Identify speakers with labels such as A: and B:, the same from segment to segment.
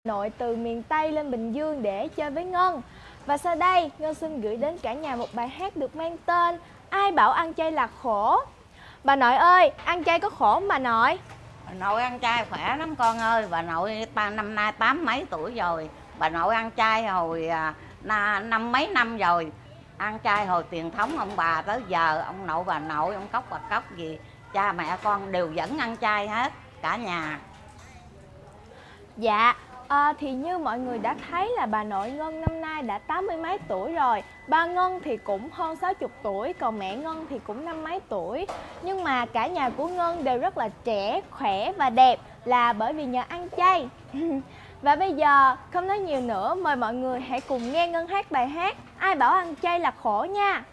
A: Nội từ miền Tây lên Bình Dương để chơi với Ngân. Và sau đây, Ngân xin gửi đến cả nhà một bài hát được mang tên Ai bảo ăn chay là khổ. Bà nội ơi, ăn chay có khổ không bà nội?
B: Bà nội ăn chay khỏe lắm con ơi. Bà nội năm nay 80 mấy tuổi rồi. Bà nội ăn chay hồi năm mấy năm rồi. Ăn chay hồi truyền thống ông bà tới giờ. Ông nội bà nội, ông cốc bà cốc gì, cha mẹ con đều vẫn ăn chay hết, cả nhà.
A: Dạ, thì như mọi người đã thấy là bà nội Ngân năm nay đã 80 mấy tuổi rồi. Ba Ngân thì cũng hơn 60 tuổi, còn mẹ Ngân thì cũng năm mấy tuổi. Nhưng mà cả nhà của Ngân đều rất là trẻ, khỏe và đẹp là bởi vì nhờ ăn chay. Và bây giờ không nói nhiều nữa, mời mọi người hãy cùng nghe Ngân hát bài hát Ai bảo ăn chay là khổ nha.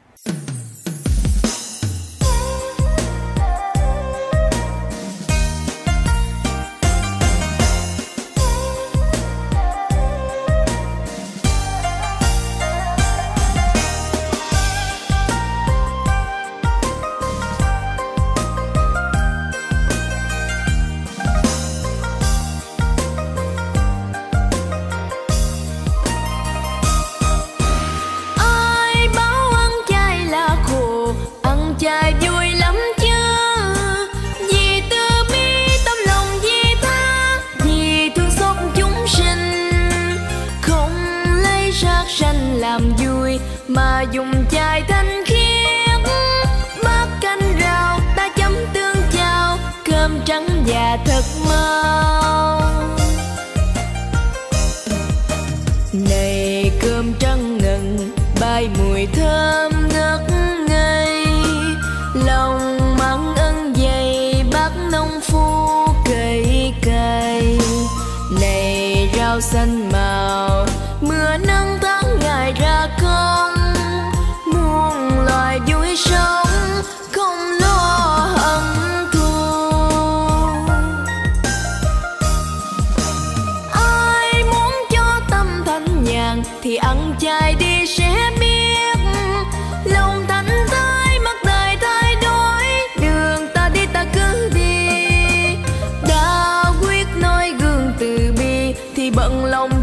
C: Làm vui mà dùng chai thanh khiết, bát canh rau ta chấm tương chao, cơm trắng và thật mau. Này cơm trắng ngần bay mùi thơm ngất ngây, lòng mặn ân dày bác nông phu cày cày. Này rau xanh màu mưa nắng tháng ngày ra công, muôn loài vui sống không lo hận thù. Ai muốn cho tâm thanh nhàn thì ăn chay đi sẽ biết, lòng thanh thơi mặt đời thay đổi, đường ta đi ta cứ đi. Đã quyết nói gương từ bi thì bận lòng